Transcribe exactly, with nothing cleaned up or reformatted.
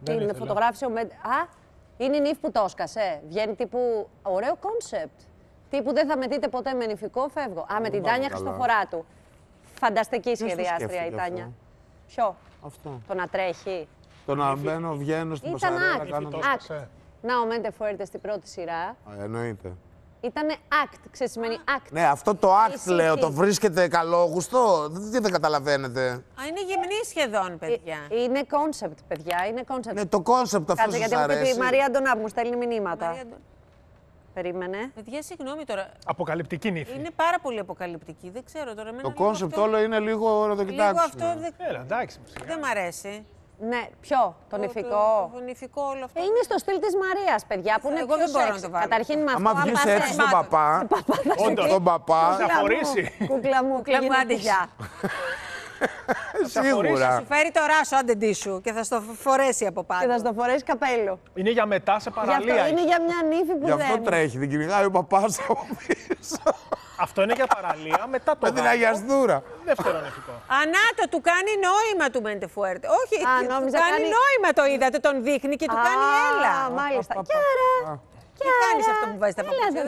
την φωτογράφησε ο Μέντε. Α, είναι η νύφη που το έσκασε. Βγαίνει τύπου. Ωραίο κόνσεπτ. Τύπου δεν θα με δείτε ποτέ με νηφικό, φεύγω. Α, με την Τάνια Χριστοφοράτου. Φανταστική σχεδιάστρια η Τάνια. Ποιο? Αυτό. Το να τρέχει. Το να μπαίνω, βγαίνω στην πασαρέλα. Ήταν act. Να ο Μέντε Φουέρτε στην πρώτη σειρά. Εννοείται. Ήτανε act, ξέρεις σημαίνει act. Ναι, αυτό το act λέω, το βρίσκεται καλόγουστο, δεν, δεν καταλαβαίνετε. Α, είναι γυμνή σχεδόν, παιδιά. Ε, είναι concept, παιδιά, είναι concept. Ναι, το concept αυτό σας γιατί αρέσει. γιατί η Μαρία Αντωνά μου στέλνει μηνύματα. Μαρία... Περίμενε. Παιδιά, συγγνώμη τώρα. Αποκαλυπτική νύφη. Είναι πάρα πολύ αποκαλυπτική, δεν ξέρω τώρα. Το concept αυτό... όλο είναι λίγο να το κοιτάξουμε. Λίγο αυτό δεν... Έλα, εντάξει. Δεν μ' αρέσει. Ναι, ποιο, το νηφικό. Το, το νηφικό όλο αυτό. Ε, είναι στο στυλ της Μαρίας, παιδιά, που είναι εγώ πιο δεν μπορώ σεξ. να το βάλω. Καταρχήν με αυτό. Άμα βγεις έτσι στον παπά, Όντως. τον παπά, Θα φορήσει. Κούκλα μου, Κούκλα μου, άντε γεια. σίγουρα. Σου φέρει το ράσο άντε σου και θα στο φορέσει από πάνω. Και θα στο φορέσει καπέλο. Είναι για μετά σε Γι' αυτό παραλία. είναι για μια νύφη που Γι' αυτό δεν... τρέχει, την κυνηγάει ο παπάς από πίσω. Αυτό είναι για παραλία μετά το Με την γάμο. αγιαστούρα. Δεύτερο νηφικό. Ανάτο, του κάνει νόημα του Μέντε Φουέρτε. Όχι, Α, του νόμιζα κάνει κάνει- νόημα, το είδατε, τον δείχνει και του κάνει έλα. Α, μάλιστα. Κι άρα, Τι κάνεις αυτό που βάζεις τα παπούτσια.